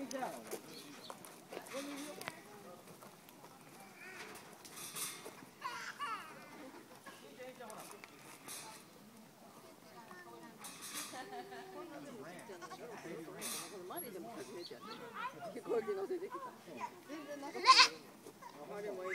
マリでも初めてやった。飛行機乗せてきた。全然なかった。あれも